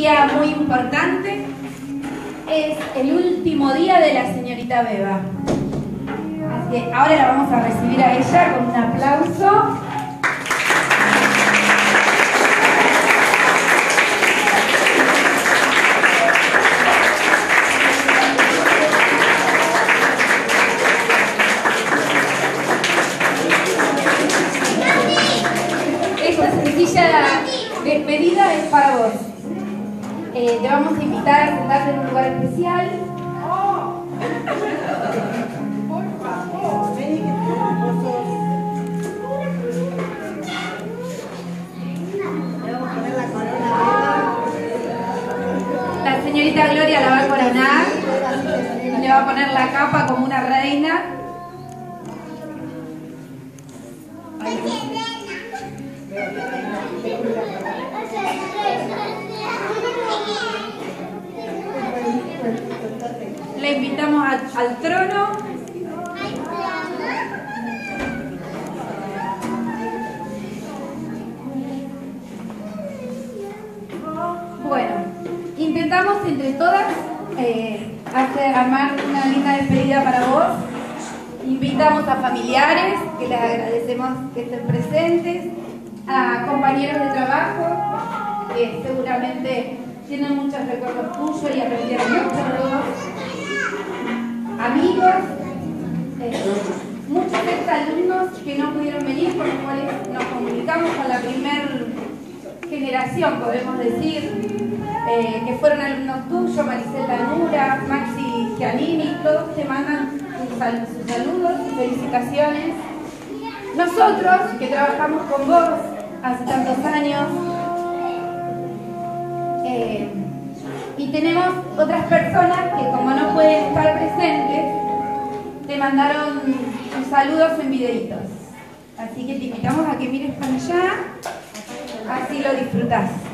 día muy importante. Es el último día de la señorita Beba. Así que ahora la vamos a recibir a ella con un aplauso. Esta sencilla despedida es para vos. Te vamos a invitar a sentarte en un lugar especial. Por favor, vení que le vamos a poner la corona. La señorita Gloria la va a coronar. Le va a poner la capa como una reina. La invitamos al trono. Bueno, intentamos entre todas armar una linda despedida para vos. Invitamos a familiares, que les agradecemos que estén presentes, a compañeros de trabajo, que seguramente tienen muchos recuerdos tuyos y aprendieron mucho de vos. Amigos, muchos exalumnos que no pudieron venir, con los cuales nos comunicamos con la primera generación, podemos decir, que fueron alumnos tuyos, Maricel Lanura, Maxi Giannini, todos te mandan sus saludos y felicitaciones. Nosotros, que trabajamos con vos hace tantos años, y tenemos otras personas que, como no pueden estar presentes, te mandaron sus saludos en videitos. Así que te invitamos a que mires para allá, así lo disfrutás.